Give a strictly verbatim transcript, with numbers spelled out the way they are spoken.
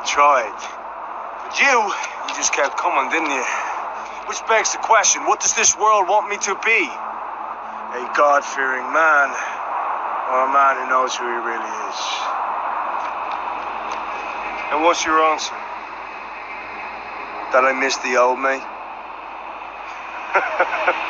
Tried. But you, you just kept coming, didn't you? Which begs the question, what does this world want me to be? A God-fearing man, or a man who knows who he really is? And what's your answer? That I miss the old me?